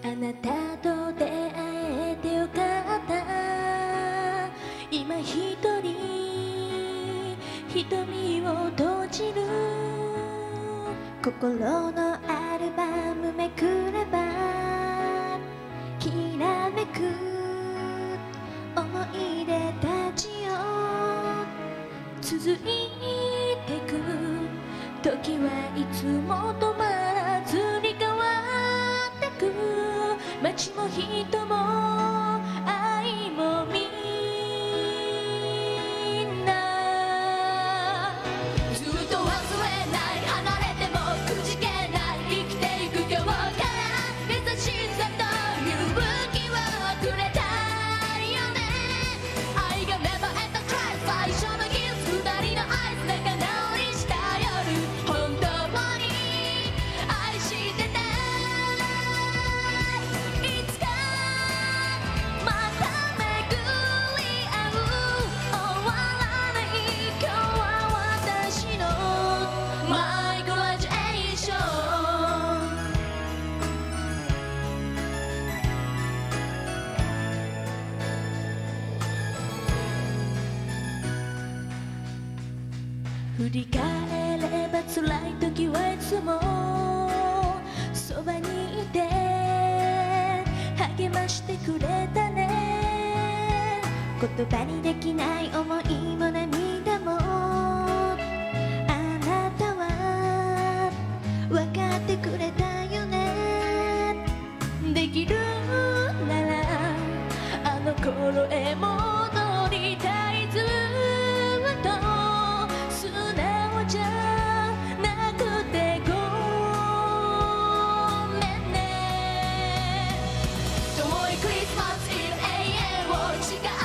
あなたと出会えてよかった。今一人瞳を閉じる。心のアルバムめくればきらめく思い出たちよ。続いてく時はいつも止まらずに変わってく。街も人も愛もみんなずっと忘れない。離れてもくじけない。生きていく今日から優しさと勇気をくれたよね。愛が芽生えた Try 最初のキス二人のアイス仲直りした夜。本当に愛してた。いつかまた巡り合う。終わらない今日は私のマイグラジュエーション。振り返れば辛い時はいつもそばにいて励ましてくれたね。言葉にできない思いも涙もあなたは分かってくれたよね。できるならあの頃へ戻りたい。ずっと素直じゃなくてごめんね。遠いクリスマスイブ永遠を誓